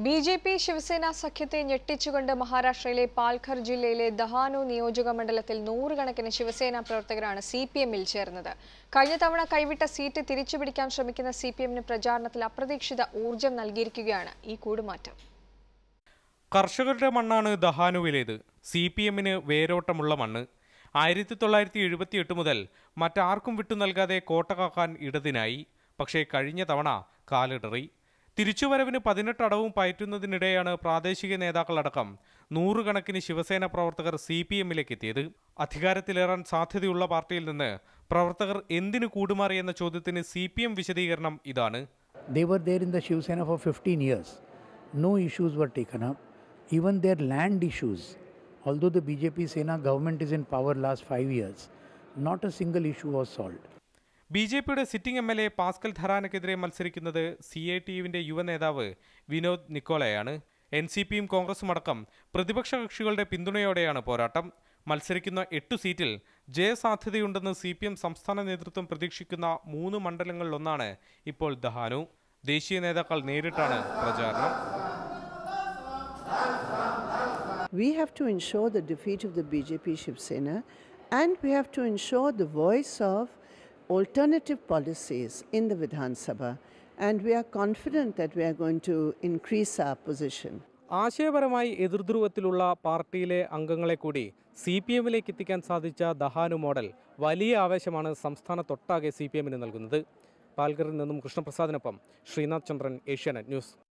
BJP. Shiv Sena സഖ്യത്തെ ഞെട്ടിച്ചുകൊണ്ട് മഹാരാഷ്ട്രയിലെ പാൽഘർ ജില്ലയിലെ ദഹാനു നിയോജക മണ്ഡലത്തിൽ നൂറുകണക്കിന് ശിവസേന പ്രവർത്തകരാണ് സിപിഎമ്മിൽ ചേർന്നത്. കഴിഞ്ഞ തവണ കൈവിട്ട സീറ്റ് തിരിച്ചുപിടിക്കാൻ ശ്രമിക്കുന്ന സിപിഎമ്മിന് പ്രചാരണത്തിൽ അപ്രതീക്ഷിത ഊർജം നൽകിയിരിക്കുകയാണ് ഈ കൂടുമാറ്റം. കർഷകരുടെ മണ്ണാണ് ദഹാനുവിലേത്. സിപിഎമ്മിന് വേരോട്ടമുള്ള മണ്ണ്. 1978 മുതൽ മറ്റാർക്കും വിട്ടു നൽകാതെ കോട്ട കാക്കാൻ ഇടതിനായി. പക്ഷേ കഴിഞ്ഞ തവണ കാലിടറി. തിരിച്ചുവരവിന് 18 അടവും പയറ്റുന്നതിനിടെയാണ് പ്രാദേശിക നേതാക്കളടക്കം നൂറുകണക്കിന് ശിവസേന പ്രവർത്തകർ സിപിഎമ്മിലേക്ക് എത്തിയത്. അധികാരത്തിലേറാൻ സാധ്യതയുള്ള പാർട്ടിയിൽ നിന്ന് പ്രവർത്തകർ എന്തിനു കൂടുമാറിയെന്ന ചോദ്യത്തിന് സിപിഎം വിശദീകരണം ഇതാണ്. They were there in the Shiv Sena for 15 years. No issues were taken up. Even their land issues. Although the BJP Sena government is in power last 5 years, not a single issue was solved. ബി.ജെ.പിയുടെ sitting M L A. Pascal ധരാനക്കെതിരെ മത്സരിക്കുന്നത് CITUവിന്റെ യുവനേതാവ് വിനോദ് നിക്കോളയാണ്. NCPയും കോൺഗ്രസും അടക്കം പ്രതിപക്ഷ കക്ഷികളുടെ പിന്തുണയോടെയാണ് പോരാട്ടം. മത്സരിക്കുന്ന 8 സീറ്റിൽ ജയസാധ്യതയുണ്ടെന്ന് CPM സംസ്ഥാന നേതൃത്വം പ്രതീക്ഷിക്കുന്ന 3 മണ്ഡലങ്ങളിലൊന്നാണ് ഇപ്പോൾ ദഹാനു. ദേശീയ നേതാക്കൾ നേരിട്ടാണ് പ്രചാരണം. We have to ensure the defeat of the BJP Shiv Sena, and we have to ensure the voice of alternative policies in the Vidhan Sabha, and we are confident that we are going to increase our position. ആശയപരമായി എതിർധ്രുവത്തിലുള്ള പാർട്ടിയിലെ അംഗങ്ങളെ കൂടി CPMിലേക്ക് എത്തിക്കാൻ സാധിച്ച Dahanu model വലിയ ആവേശമാണ് സംസ്ഥാനത്തൊട്ടാകെ CPMന് നൽകുന്നത്. പാൽഘറിൽ നിന്നും കൃഷ്ണപ്രസാദിനൊപ്പം ശ്രീനാഥ് ചന്ദ്രൻ, ഏഷ്യാനെറ്റ് ന്യൂസ്.